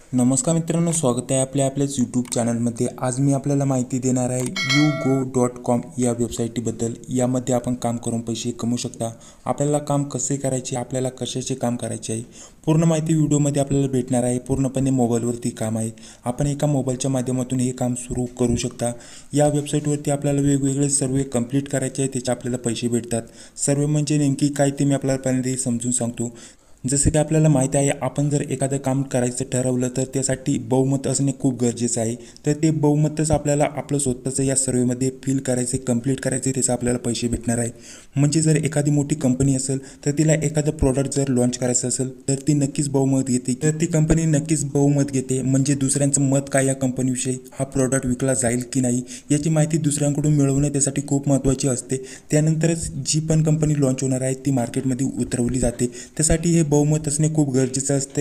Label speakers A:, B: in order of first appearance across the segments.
A: नमस्कार मित्रांनो, स्वागत आहे आपल्याच यूट्यूब चॅनलमध्ये। आज मी आपल्याला माहिती देणार आहे YouGo.com या वेबसाईटबद्दल। यामध्ये आपण काम करून पैसे कमवू शकता। आपल्याला काम कसे करायचे, आपल्याला कशाचे काम करायचे आहे, पूर्ण माहिती व्हिडिओमध्ये आपल्याला भेटणार आहे। पूर्णपणे मोबाईलवरती काम आहे। आपण एका मोबाईलच्या माध्यमातून हे काम सुरू करू शकता। या वेबसाईटवरती आपल्याला वेगवेगळे सर्वे कंप्लीट करायचे आहे, त्याचे आपल्याला पैसे भेटतात। सर्वे म्हणजे नेमकी काय ते मी आपल्याला पहिल्यांदा समजून सांगतो। जसे की आपल्याला माहिती आहे, आपण जर एखादं काम करायचं ठरवलं तर त्यासाठी बहुमत असणे खूप गरजेचं आहे। तर ते बहुमतच आपल्याला आपलं स्वतःचं या सर्वेमध्ये फिल करायचे, कंप्लीट करायचे, त्याचे आपल्याला पैसे भेटणार आहे। म्हणजे जर एखादी मोठी कंपनी असेल तर तिला एखादं प्रॉडक्ट जर लॉन्च करायचं असेल तर ती नक्कीच बहुमत घेते, तर ती कंपनी नक्कीच बहुमत घेते। म्हणजे दुसऱ्यांचं मत काय या कंपनीविषयी, हा प्रॉडक्ट विकला जाईल की नाही याची माहिती दुसऱ्यांकडून मिळवणे त्यासाठी खूप महत्त्वाची असते। त्यानंतरच जी पण कंपनी लॉन्च होणार आहे ती मार्केटमध्ये उतरवली जाते। त्यासाठी हे बहुमत असणे खूप गरजेचं असते।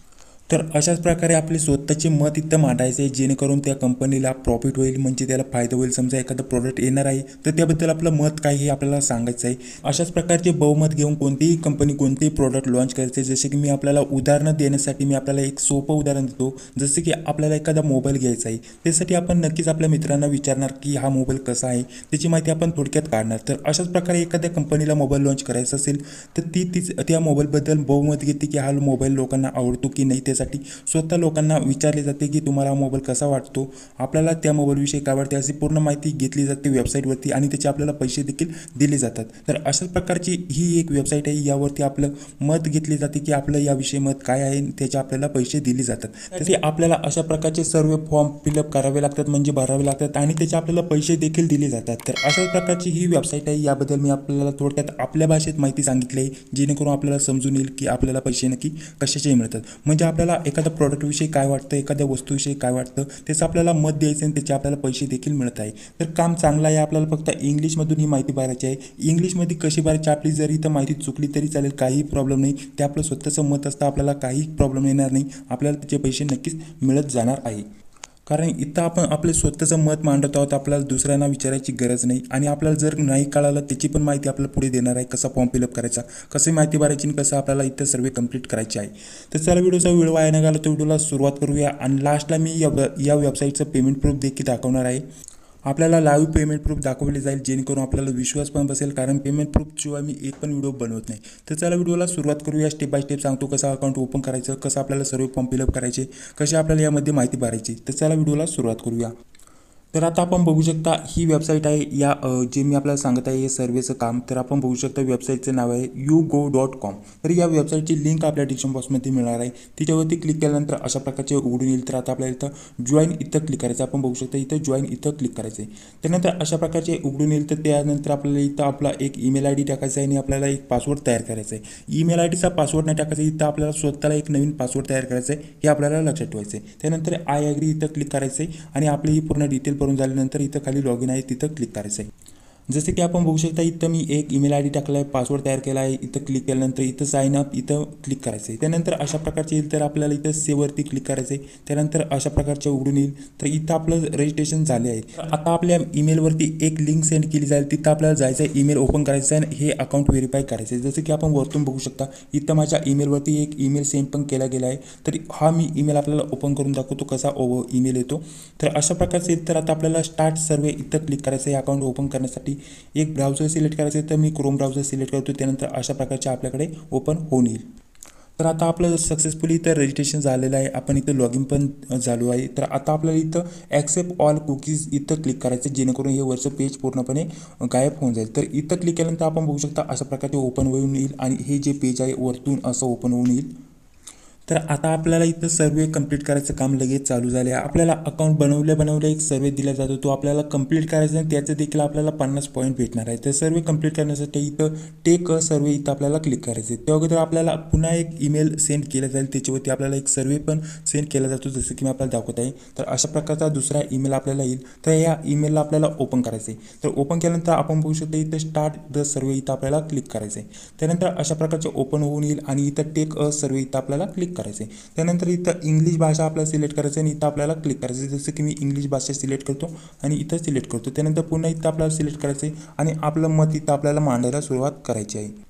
A: तर अशाच प्रकारे आपले स्वतःचे मत इथं मांडायचे, जेणेकरून त्या कंपनीला प्रॉफिट होईल, म्हणजे त्याला फायदा होईल। समजा एखादं प्रोडक्ट येणार आहे तर त्याबद्दल आपलं मत काय हे आपल्याला सांगायचं आहे। अशाच प्रकारचे बहुमत घेऊन कोणतीही कंपनी कोणतेही प्रोडक्ट लॉन्च करायचे। जसे की मी आपल्याला उदाहरणं देण्यासाठी मी आपल्याला एक सोपं उदाहरण देतो। जसे की आपल्याला एखादा मोबाईल घ्यायचा आहे, त्यासाठी आपण नक्कीच आपल्या मित्रांना विचारणार की हा मोबाईल कसा आहे, त्याची माहिती आपण थोडक्यात काढणार। तर अशाच प्रकारे एखाद्या कंपनीला मोबाईल लॉन्च करायचा असेल तर त्या मोबाईलबद्दल बहुमत घेते की हा मोबाईल लोकांना आवडतो की नाही। साठी स्वतः लोकांना विचारले जाते की तुम्हाला मोबाईल कसा वाटतो, आपल्याला त्या मोबाईलविषयी काय वाटते, अशी पूर्ण माहिती घेतली जाते वेबसाईटवरती आणि त्याचे आपल्याला पैसे देखील दिले जातात। तर अशाच प्रकारची ही एक वेबसाईट आहे, यावरती आपलं मत घेतले जाते की आपलं याविषयी मत काय आहे, त्याचे आपल्याला पैसे दिले जातात। त्यासाठी आपल्याला अशा प्रकारचे सर्व फॉर्म फिलअप करावे लागतात, म्हणजे भरावे लागतात आणि त्याचे आपल्याला पैसे देखील दिले जातात। तर अशाच प्रकारची ही वेबसाईट आहे, याबद्दल मी आपल्याला थोडक्यात आपल्या भाषेत माहिती सांगितली आहे, जेणेकरून आपल्याला समजून येईल की आपल्याला पैसे नक्की कशाचे मिळतात। म्हणजे आपल्याला एखाद्या प्रोडक्टविषयी काय वाटतं, एखाद्या वस्तूविषयी काय वाटतं, त्याचं आपल्याला मत द्यायचं आणि त्याचे आपल्याला पैसे देखील मिळत आहे। तर काम चांगलं आहे। आपल्याला फक्त इंग्लिशमधून ही माहिती भरायची आहे। इंग्लिशमध्ये कशी भरायची, आपली जरी तर माहिती चुकली तरी चालेल, काही प्रॉब्लेम नाही। ते आपलं स्वतःचं मत असतं, आपल्याला काही प्रॉब्लेम येणार नाही, आपल्याला त्याचे पैसे नक्कीच मिळत जाणार आहे। कारण इथं आपण आपलं स्वतःचं मत मांडत आहोत, आपल्याला दुसऱ्यांना विचारायची गरज नाही। आणि आपल्याला जर नाही कळालं त्याची पण माहिती आपल्याला पुढे देणार आहे, कसा फॉर्म फिलअप करायचा, कशी माहिती भरायची आणि कसं आपल्याला इथं सर्वे कंप्लीट करायचे आहे। तर चला व्हिडिओचा वेळ वाया न घालवता तर व्हिडिओला सुरुवात करूया। आणि लास्टला मी या वेबसाईटचं पेमेंट प्रूफ देखील दाखवणार आहे। आपल्याला लाईव्ह पेमेंट प्रूफ दाखवले जाईल, जेणेकरून आपल्याला विश्वास पण बसेल, कारण पेमेंट प्रूफशिवाय मी एक पण व्हिडिओ बनवत नाही। तर चला व्हिडिओला सुरुवात करूया। स्टेप बाय स्टेप सांगतो कसं अकाउंट ओपन करायचं, कसं आपल्याला सर्व फॉर्म फिलअप करायचे, कशी आपल्याला यामध्ये माहिती भरायची। तर चला व्हिडिओला सुरुवात करूया। तर आता आपण बघू शकता ही वेबसाईट आहे। या जे मी आपल्याला सांगत आहे हे सर्वेचं काम, तर आपण बघू शकता वेबसाईटचं नाव आहे YouGo.com। तर या वेबसाईटची लिंक आपल्या डिस्क्रिप्शन बॉक्समध्ये मिळणार आहे, तिच्यावरती क्लिक केल्यानंतर अशा प्रकारचे उघडून येईल। तर आता आपल्याला इथं जॉईन इथं क्लिक करायचं, आपण बघू शकता इथं जॉईन इथं क्लिक करायचं आहे। त्यानंतर अशा प्रकारचे उघडून येईल। तर त्यानंतर आपल्याला इथं आपला एक ईमेल आय डी टाकायचा आहे आणि आपल्याला एक पासवर्ड तयार करायचा आहे। ईमेल आय डीचा पासवर्ड नाही टाकायचा, इथं आपल्याला स्वतःला एक नवीन पासवर्ड तयार करायचा आहे, हे आपल्याला लक्षात ठेवायचं आहे। त्यानंतर आय ॲग्री इथं क्लिक करायचं आहे आणि आपली ही पूर्ण डिटेल भरून झाल्यानंतर इथं खाली लॉगिन आहे तिथं क्लिक करायचं आहे। जसे की आपण बघू शकता इथं मी एक ईमेल आय डी टाकला आहे, पासवर्ड तयार केला आहे, इथं क्लिक केल्यानंतर इथं साइन अप इथं क्लिक करायचं आहे। त्यानंतर अशा प्रकारचे येईल, तर आपल्याला इथं सेववरती क्लिक करायचं आहे। त्यानंतर अशा प्रकारचे उघडून येईल, तर इथं आपलं रजिस्ट्रेशन झाले आहे। आता आपल्या ईमेलवरती एक लिंक सेंड केली जाईल, तिथं आपल्याला जायचं आहे, ईमेल ओपन करायचं आहे आणि हे अकाउंट व्हेरीफाय करायचं आहे। जसं की आपण वरतून बघू शकता इथं माझ्या ईमेलवरती एक ईमेल सेंड पण केला गेला आहे। तर हा मी ईमेल आपल्याला ओपन करून दाखवतो कसा ईमेल येतो। तर अशा प्रकारचे तर आता आपल्याला स्टार्ट सर्वे इथं क्लिक करायचं आहे। अकाउंट ओपन करण्यासाठी एक ब्राउझर सिलेक्ट करायचं आहे, तर मी क्रोम ब्राउझर सिलेक्ट करतो। त्यानंतर अशा प्रकारचे आपल्याकडे ओपन होऊन येईल। तर आता आपलं सक्सेसफुली इथं रजिस्ट्रेशन झालेलं आहे, आपण इथं लॉगिन पण झालो आहे। तर आता आपल्याला इथं ॲक्सेप्ट ऑल कुकीज इथं क्लिक करायचं, जेणेकरून हे वरचं पेज पूर्णपणे गायब होऊन जाईल। तर इथं क्लिक केल्यानंतर आपण बघू शकता अशा प्रकारचे ओपन होऊन येईल आणि हे जे पेज आहे वरतून असं ओपन होऊन येईल। तर आता आपल्याला इथं सर्वे कंप्लीट करायचं काम लगेच चालू झाले आहे। आपल्याला अकाउंट बनवल्या एक सर्वे दिला जातो, तो आपल्याला कंप्लीट करायचा आहे, त्याचं देखील आपल्याला 50 पॉईंट भेटणार आहे। तर सर्वे कंप्लीट करण्यासाठी इथं टेक सर्वे इथं आपल्याला क्लिक करायचं आहे। त्या अगोदर आपल्याला पुन्हा एक ईमेल सेंड केला जाईल, त्याच्यावरती आपल्याला एक सर्वे पण सेंड केला जातो, जसं की मी आपल्याला दाखवत आहे। तर अशा प्रकारचा दुसरा ईमेल आपल्याला येईल, तर या ईमेलला आपल्याला ओपन करायचं आहे। तर ओपन केल्यानंतर आपण बघू शकतो इथं स्टार्ट द सर्वे इथं आपल्याला क्लिक करायचं आहे। त्यानंतर अशा प्रकारचे ओपन होऊन येईल आणि इथं टेक सर्वे इथं आपल्याला क्लिक करायचे। त्यानंतर इथं इंग्लिश भाषा आपल्याला सिलेक्ट करायचं आणि इथं आपल्याला क्लिक करायचं, जसं की मी इंग्लिश भाषा सिलेक्ट करतो आणि इथं सिलेक्ट करतो। त्यानंतर पुन्हा इथं आपल्याला सिलेक्ट करायचं आहे आणि आपलं मत इथं आपल्याला मांडायला सुरुवात करायची आहे।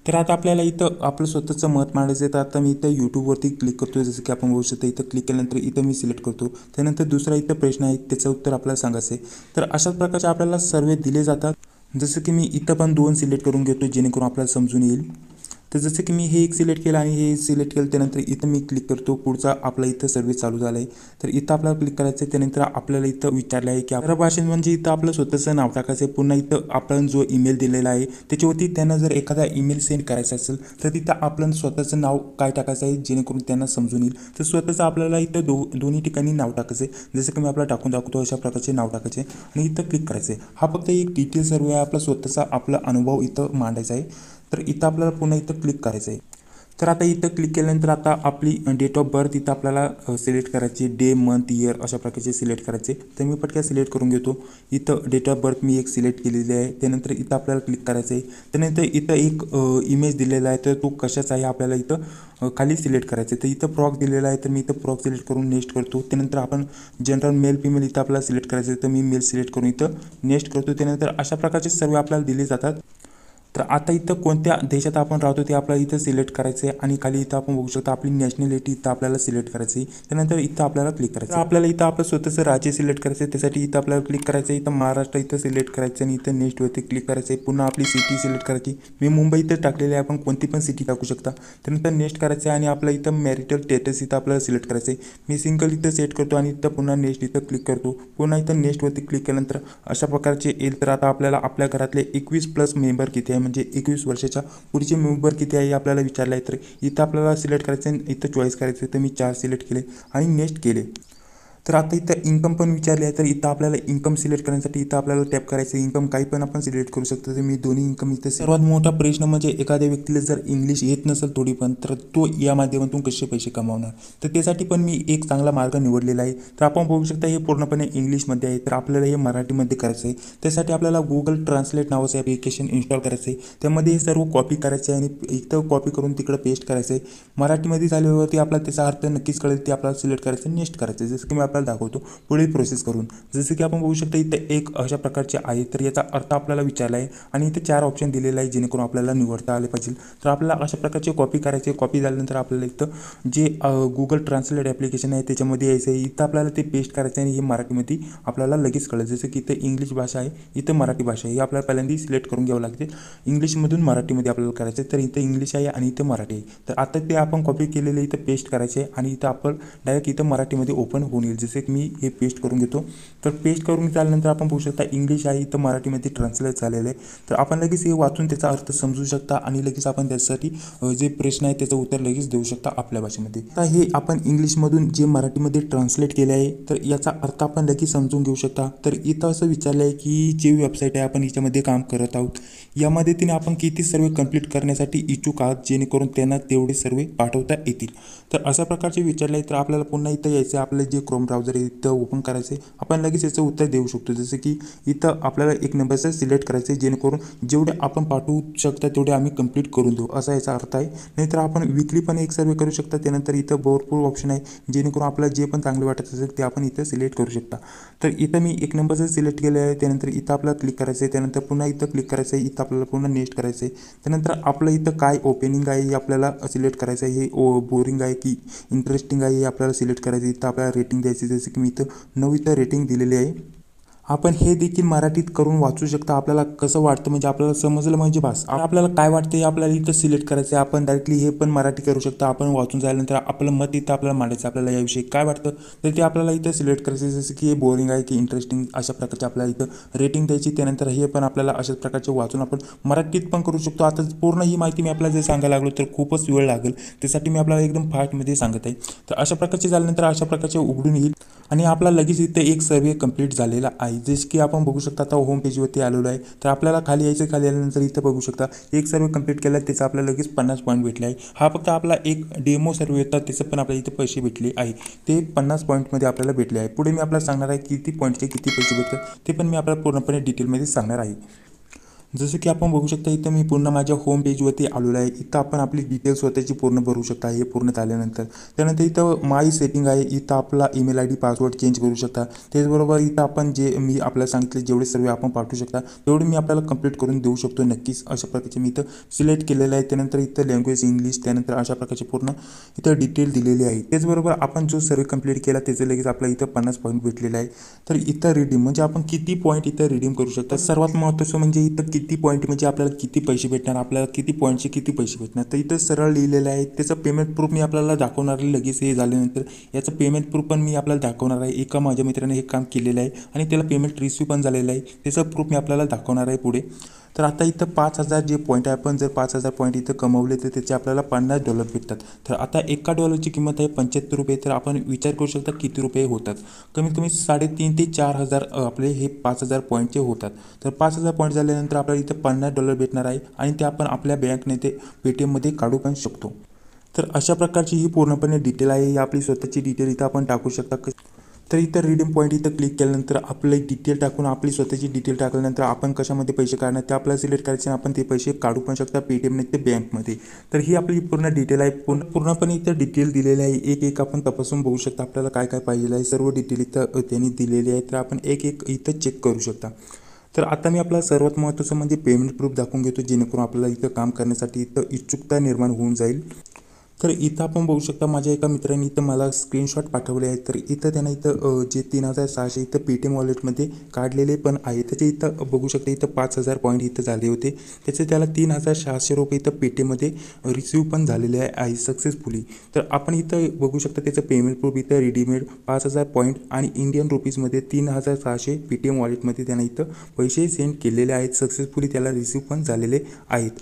A: तर आता आपल्याला इथं आपलं स्वतःचं मत मांडायचं आहे. तर आता मी इथं यूट्यूबवरती क्लिक करतो. जसं की आपण बघू शकतो इथं क्लिक केल्यानंतर इथं मी सिलेक्ट करतो. त्यानंतर दुसरा इथं प्रश्न आहे, त्याचं उत्तर आपल्याला सांगायचं आहे. तर अशाच प्रकारचे आपल्याला सर्वे दिले जातात. जसं की मी इथं पण 2 सिलेक्ट करून घेतो जेणेकरून आपल्याला समजून येईल. तर जसं की मी हे एक सिलेक्ट केलं आणि हे सिलेक्ट केलं, त्यानंतर इथं मी क्लिक करतो. पुढचा आपला इथं सर्व्हिस चालू झाला आहे. तर इथं आपल्याला क्लिक करायचं आहे. त्यानंतर आपल्याला इथं विचारलं आहे की आपल्या भाषेत म्हणजे इथं आपलं स्वतःचं नाव टाकायचं आहे. पुन्हा इथं आपण जो ईमेल दिलेला आहे त्याच्यावरती त्यांना जर एखादा ईमेल सेंड करायचा असेल तर तिथं आपलं स्वतःचं नाव काय टाकायचं आहे जेणेकरून त्यांना समजून येईल. तर स्वतःचं आपल्याला इथं दोन्ही ठिकाणी नाव टाकायचं आहे. जसं की मी आपल्याला टाकून दाखवतो अशा प्रकारचे नाव टाकायचे आणि इथं क्लिक करायचं आहे. हा फक्त एक डिटेल सर्वे आहे. आपला स्वतःचा आपला अनुभव इथं मांडायचा आहे. तर इथं आपल्याला पुन्हा इथं क्लिक करायचं आहे. तर आता इथं क्लिक केल्यानंतर आता आपली डेट ऑफ बर्थ इथं आपल्याला सिलेक्ट करायची. डे, मंथ, इयर अशा प्रकारचे सिलेक्ट करायचे. तर मी पटकन सिलेक्ट करून घेतो. इथं डेट ऑफ बर्थ मी एक सिलेक्ट केलेली आहे. त्यानंतर इथं आपल्याला क्लिक करायचं आहे. त्यानंतर इथं एक इमेज दिलेला आहे. तर तो कशाचा आहे आपल्याला इथं खाली सिलेक्ट करायचं आहे. तर इथं प्रॉक दिलेला आहे. तर मी इथं प्रॉक सिलेक्ट करून नेक्स्ट करतो. त्यानंतर आपण जनरल मेल फिमेल इथं आपल्याला सिलेक्ट करायचं आहे. तर मी मेल सिलेक्ट करून इथं नेक्स्ट करतो. त्यानंतर अशा प्रकारचे सर्व आपल्याला दिले जातात. तर आता इथं कोणत्या देशात आपण राहतो ते आपल्याला इथं सिलेक्ट करायचं आहे आणि खाली इथं आपण बघू शकतो आपली नॅशनॅलिटी इथं आपल्याला सिलेक्ट करायची आहे. त्यानंतर इथं आपल्याला क्लिक करायचं. आपल्याला इथं आपलं स्वतःचं राज्य सिलेक्ट करायचं आहे. त्यासाठी इथं आपल्याला क्लिक करायचं आहे. इथं महाराष्ट्र इथं सिलेक्ट करायचं आणि इथं नेक्स्टवरती क्लिक करायचं आहे. पुन्हा आपली सिटी सिलेक्ट करायची. मी मुंबई इथं टाकलेली आहे. आपण कोणती पण सिटी टाकू शकता. त्यानंतर नेक्स्ट करायचं आहे आणि आपलं इथं मॅरिटल स्टेटस इथं आपल्याला सिलेक्ट करायचं आहे. मी सिंगल इथं सेट करतो आणि इथं पुन्हा नेक्स्ट इथं क्लिक करतो. पुन्हा इथं नेक्स्टवरती क्लिक केल्यानंतर अशा प्रकारचे येईल. तर आता आपल्याला आपल्या घरातले 21+ मेंबर किती आहे म्हणजे 21 वर्षाच्या पुढचे मेंबर किती आहे आपल्याला विचारलं आहे. तर इथं आपल्याला सिलेक्ट करायचं आहे. इथं चॉईस करायचं आहे. तर मी 4 सिलेक्ट केले आणि नेक्स्ट केले. तर आता इथं इन्कम पण विचारले आहे. तर इथं आपल्याला इन्कम सिलेक्ट करण्यासाठी इथं आपल्याला टॅप करायचं. इन्कम काही पण आपण सिलेक्ट करू शकतो. तर मी दोन्ही इन्कम इथं. सर्वात मोठा प्रश्न म्हणजे एखाद्या व्यक्तीला जर इंग्लिश येत नसेल थोडी पण, तर तो या माध्यमातून कसे पैसे कमावणार. तर त्यासाठी पण मी एक चांगला मार्ग निवडलेला आहे. तर आपण बघू शकता हे पूर्णपणे इंग्लिशमध्ये आहे. तर आपल्याला हे मराठीमध्ये करायचं आहे. त्यासाठी आपल्याला गुगल ट्रान्सलेट नावाचं ॲप्लिकेशन इन्स्टॉल करायचं आहे. त्यामध्ये हे सर्व कॉपी करायचं आहे आणि इथं कॉपी करून तिकडं पेस्ट करायचं आहे. मराठीमध्ये झाल्यावरती आपला त्याचा अर्थ नक्कीच कळेल. ते आपल्याला सिलेक्ट करायचं नेक्स्ट करायचं. जसं की मी आपल्याला दाखवतो पुढील प्रोसेस करून. जसं की आपण बघू शकता इथं एक अशा प्रकारचे आहे. तर याचा अर्थ आपल्याला विचारला आहे आणि इथे 4 ऑप्शन दिलेला आहे जेणेकरून आपल्याला निवडता आले पाहिजे. तर आपल्याला अशा प्रकारचे कॉपी करायचे. कॉपी झाल्यानंतर आपल्याला इथं जे गुगल ट्रान्सलेट ॲप्लिकेशन आहे त्याच्यामध्ये यायचं आहे. इथं आपल्याला ते पेस्ट करायचं आहे आणि हे मराठीमध्ये आपल्याला लगेच कळेल. जसं की इथं इंग्लिश भाषा आहे, इथं मराठी भाषा आहे. हे आपल्याला पहिल्यांदा सिलेक्ट करून घ्यावं लागते. इंग्लिशमधून मराठीमध्ये आपल्याला करायचं आहे. तर इथं इंग्लिश आहे आणि इथं मराठी आहे. तर आता ते आपण कॉपी केलेलं इथं पेस्ट करायचे आहे आणि इथं आपण डायरेक्ट इथं मराठीमध्ये ओपन होऊन येईल. जसे की मी हे पेस्ट करून घेतो. तर पेस्ट करून झाल्यानंतर आपण बघू शकता इंग्लिश आहे इथं मराठीमध्ये ट्रान्सलेट झालेलं आहे. तर आपण लगेच हे वाचून त्याचा अर्थ समजू शकता आणि लगेच आपण त्यासाठी जे प्रश्न आहे त्याचं उत्तर लगेच देऊ शकता आपल्या भाषेमध्ये. आता हे आपण इंग्लिशमधून जे मराठीमध्ये ट्रान्सलेट केले आहे तर याचा अर्थ आपण लगेच समजून घेऊ शकता. तर इथं असं विचारलं आहे की जी वेबसाईट आहे आपण याच्यामध्ये काम करत आहोत या मदतीने आपण किती सर्वे कंप्लीट करण्यासाठी इच्छुक आहात जेणेकरून त्यांना तेवढे सर्वे पाठवता येतील. तर अशा प्रकारचे विचारले आहे. तर आपल्याला पुन्हा इथं यायचं. आपलं जे क्रोम ब्राउझर आहे इथं ओपन करायचं आहे. आपण लगेच याचं उत्तर देऊ शकतो. जसं की इथं आपल्याला एक नंबरचं सिलेक्ट करायचं आहे जेणेकरून जेवढे आपण पाठवू शकता तेवढे आम्ही कंप्लीट करून देऊ असा याचा अर्थ आहे. नाहीतर आपण विकली पण एक सर्वे करू शकता. त्यानंतर इथं भरपूर ऑप्शन आहे जेणेकरून आपल्याला जे पण चांगले वाटत असेल ते आपण इथं सिलेक्ट करू शकता. तर इथं मी एक नंबरचं सिलेक्ट केलं आहे. त्यानंतर इथं आपल्याला क्लिक करायचं आहे. त्यानंतर पुन्हा इथं क्लिक करायचं आहे. इथं आपल्याला पुन्हा नेक्स्ट करायचं आहे. त्यानंतर आपलं इथं काय ओपनिंग आहे हे आपल्याला सिलेक्ट करायचं आहे. हे बोरिंग आहे की इंटरेस्टिंग आहे हे आपल्याला सिलेक्ट करायचं. इथं आपल्याला रेटिंग द्यायची. जसं की मी इथं 9 इथं रेटिंग दिलेली आहे. आपण हे देखील मराठीत करून वाचू शकता. आपल्याला कसं वाटतं म्हणजे आपल्याला समजलं म्हणजे बस. आपल्याला काय वाटतं हे आपल्याला इथं सिलेक्ट करायचं आहे. आपण डायरेक्टली हे पण मराठी करू शकता. आपण वाचून झाल्यानंतर आपलं मत इथं आपल्याला मांडायचं. आपल्याला याविषयी काय वाटतं तर ते आपल्याला इथं सिलेक्ट करायचं. जसं की हे बोरिंग आहे की इंटरेस्टिंग अशा प्रकारचे आपल्याला इथं रेटिंग द्यायची. त्यानंतर हे पण आपल्याला अशाच प्रकारचे वाचून आपण मराठीत पण करू शकतो. आता पूर्ण ही माहिती मी आपल्याला जर सांगायला लागलो तर खूपच वेळ लागेल. त्यासाठी मी आपल्याला एकदम फास्टमध्ये सांगत आहे. तर अशा प्रकारचे झाल्यानंतर अशा प्रकारचे उघडून येईल आणि आपला लगेच इथे एक सर्वे कंप्लीट झालेला आहे. जसे की आपण बघू शकता आता होम पेजवरती आलेलो आहे. तर आपल्याला खाली यायचं. खाली आल्यानंतर इथं बघू शकता एक सर्वे कंप्लीट केला आहे. त्याचा आपल्याला लगेच 50 पॉईंट भेटले आहे. हा फक्त आपला एक डेमो सर्वे होता त्याचं पण आपल्याला इथे पैसे भेटले आहे. ते 50 पॉईंटमध्ये आपल्याला भेटले आहे. पुढे मी आपल्याला सांगणार आहे किती पॉईंटचे किती पैसे भेटतात ते पण मी आपल्याला पूर्णपणे डिटेलमध्ये सांगणार आहे. जसं की आपण बघू शकता इथं मी पूर्ण माझ्या होम पेजवरती आलेलो आहे. इथं आपण आपली डिटेल्स स्वतःची पूर्ण भरू शकता. हे पूर्ण झाल्यानंतर त्यानंतर इथं माय सेटिंग आहे. इथं आपला email I D password change करू शकता. त्याचबरोबर इथं आपण जे मी आपल्याला सांगितले जेवढे सर्व आपण पाठवू शकता तेवढे मी आपल्याला कंप्लीट करून देऊ शकतो नक्कीच. अशा प्रकारचे मी इथं सिलेक्ट केलेलं आहे. त्यानंतर इथं लँग्वेज इंग्लिश, त्यानंतर अशा प्रकारचे पूर्ण इथं डिटेल दिलेली आहे. त्याचबरोबर आपण जो सर्व कंप्लीट केला त्याचं लगेच आपल्याला इथं 50 पॉईंट भेटलेले आहे. तर इथं रिडीम म्हणजे आपण किती पॉईंट इथं रिडीम करू शकता. सर्वात महत्त्वाचं म्हणजे इथं किती पॉईंट म्हणजे आपल्याला किती पैसे भेटणार, आपल्याला किती पॉईंटचे किती पैसे भेटणार. तर इथं सरळ लिहिलेलं आहे. त्याचं पेमेंट प्रूफ मी आपल्याला दाखवणार आहे. लगेच हे झाल्यानंतर याचं पेमेंट प्रूफ पण मी आपल्याला दाखवणार आहे. एका माझ्या मित्राने हे काम केलेलं आहे आणि त्याला पेमेंट रिसीव पण झालेलं आहे. त्याचं प्रूफ मी आपल्याला दाखवणार आहे पुढे. तर आता इथं 5000 जे पॉईंट आहे, आपण जर 5000 पॉईंट इथं कमवले तर त्याचे आपल्याला $50 भेटतात. तर आता एका डॉलरची किंमत आहे ₹75. तर आपण विचार करू शकता किती रुपये होतात. कमीत कमी 3,500 ते 4,000 आपले हे 5000 पॉईंटचे होतात. तर 5000 पॉईंट झाल्यानंतर आपल्याला इथं $50 भेटणार आहे आणि ते आपण आपल्या बँकने ते पेटीएममध्ये काढू पण शकतो. तर अशा प्रकारची ही पूर्णपणे डिटेल आहे. ही आपली स्वतःची डिटेल इथं आपण टाकू शकता. तर इथं रिडीम पॉईंट इथं क्लिक केल्यानंतर आपलं डिटेल टाकून आपली स्वतःची डिटेल टाकल्यानंतर आपण कशामध्ये पैसे काढणार ते आपल्याला सिलेक्ट करायचे आणि आपण ते पैसे काढू पण शकता पेटीएमने ते बँकमध्ये. तर ही आपली पूर्ण डिटेल आहे. पूर्णपणे इथं डिटेल दिलेली आहे. एक एक आपण तपासून बघू शकता आपल्याला काय काय पाहिजे आहे. सर्व डिटेल इथं त्यांनी दिलेली आहे. तर आपण एक एक इथं चेक करू शकता. तर आता मी आपल्याला सर्वात महत्त्वाचं म्हणजे पेमेंट प्रूफ दाखवून घेतो जेणेकरून आपल्याला इथं काम करण्यासाठी इथं इच्छुकता निर्माण होऊन जाईल. तर इथं आपण बघू शकता माझ्या एका मित्राने इथं मला स्क्रीनशॉट पाठवले आहे. तर इथं त्यांना इथं जे 3600 इथं पेटीएम वॉलेटमध्ये काढलेले पण आहे. त्याचे इथं बघू शकता इथं 5000 पॉईंट इथं झाले होते. त्याचे त्याला ₹3600 इथं पेटीएममध्ये रिसीव पण झालेले आहे सक्सेसफुली. तर आपण इथं बघू शकता त्याचं पेमेंट प्रूफ इथं रिडीमेड 5000 पॉईंट आणि इंडियन रुपीजमध्ये 3600 पेटीएम वॉलेटमध्ये त्यांना इथं पैसे सेंड केलेले आहेत. सक्सेसफुली त्याला रिसीव पण झालेले आहेत.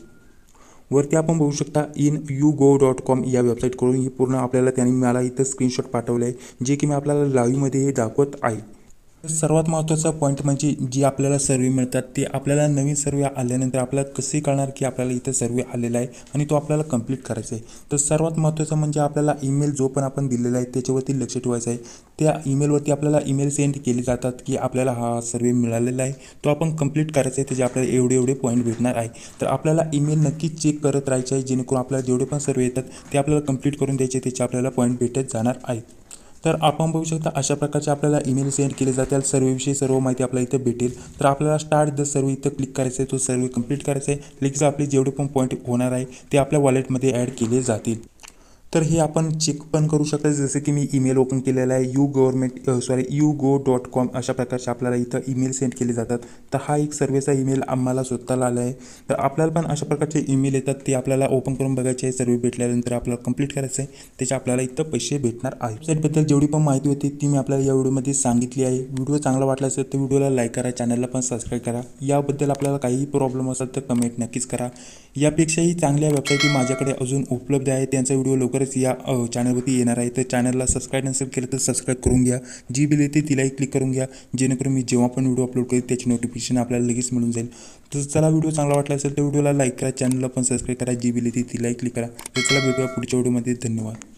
A: वरती आपण बघू शकता YouGo.com या वेबसाईटकडून ही पूर्ण आपल्याला त्यांनी मला इथं स्क्रीनशॉट पाठवलं आहे जे की मी आपल्याला लाईव्हमध्ये हे दाखवत आहे. सर्वात महत्त्वाचा पॉईंट म्हणजे जी आपल्याला सर्वे मिळतात ते आपल्याला नवीन सर्वे आल्यानंतर आपल्याला कसे कळणार की आपल्याला इथं सर्वे आलेला आहे आणि तो आपल्याला कंप्लीट करायचा आहे. तर सर्वात महत्त्वाचं म्हणजे आपल्याला ईमेल जो पण आपण दिलेला आहे त्याच्यावरती लक्ष ठेवायचं आहे. त्या ईमेलवरती आपल्याला ईमेल सेंड केले जातात की आपल्याला हा सर्वे मिळालेला आहे, तो आपण कंप्लीट करायचा आहे, त्याचे आपल्याला एवढे एवढे पॉईंट भेटणार आहे. तर आपल्याला ईमेल नक्कीच चेक करत राहायचे आहे जेणेकरून आपल्याला जेवढे पण सर्वे येतात ते आपल्याला कंप्लीट करून द्यायचे, त्याचे आपल्याला पॉईंट भेटत जाणार आहेत. तर आपण बघू शकता अशा प्रकारचे आपल्याला ईमेल सेंड केले जातील. सर्वेविषयी सर्व माहिती आपल्याला इथं भेटेल. तर आपल्याला स्टार्ट द सर्वे इथं क्लिक करायचं आहे. तो सर्वे कंप्लीट करायचा आहे. लगेच आपले जेवढे पण पॉईंट होणार आहे ते आपल्या वॉलेटमध्ये ॲड केले जातील. तर हे आपण चेक पण करू शकता. जसं की मी ईमेल ओपन केलेला आहे YouGo.com अशा प्रकारचे आपल्याला इथं ईमेल सेंड केले जातात. तर हा एक सर्वेचा ईमेल आम्हाला स्वतःला आला आहे. तर आपल्याला पण अशा प्रकारचे ईमेल येतात ते आपल्याला ओपन करून बघायचे आहे. सर्वे भेटल्यानंतर आपल्याला कंप्लीट करायचं आहे, त्याचे आपल्याला इथं पैसे भेटणार आहे. वेबसाईटबद्दल जेवढी पण माहिती होती ती मी आपल्याला या व्हिडिओमध्ये सांगितली आहे. व्हिडिओ चांगला वाटला असेल तर व्हिडिओला लाईक करा, चॅनलला पण सबस्क्राईब करा. याबद्दल आपल्याला काहीही प्रॉब्लेम असेल तर कमेंट नक्कीच करा. यापेक्षाही चांगल्या वेबसाईटी माझ्याकडे अजून उपलब्ध आहे. त्यांचा व्हिडिओ लवकरच या चॅनलवरती येणार आहे. तर चॅनलला सबस्क्राईब नसेल केलं तर सबस्क्राईब करून घ्या. जी बिल येते तिलाही क्लिक करून घ्या जेणेकरून मी जेव्हा पण व्हिडिओ अपलोड करेल त्याची नोटिफिकेशन आपल्याला लगेच मिळून जाईल. तर चला व्हिडिओ चांगला वाटला असेल तर व्हिडिओला लाईक करा, चॅनलला पण सबस्क्राईब करा, जी बिल येते तिलाही क्लिक करा. तर चला भेटूया पुढच्या व्हिडिओमध्ये. धन्यवाद.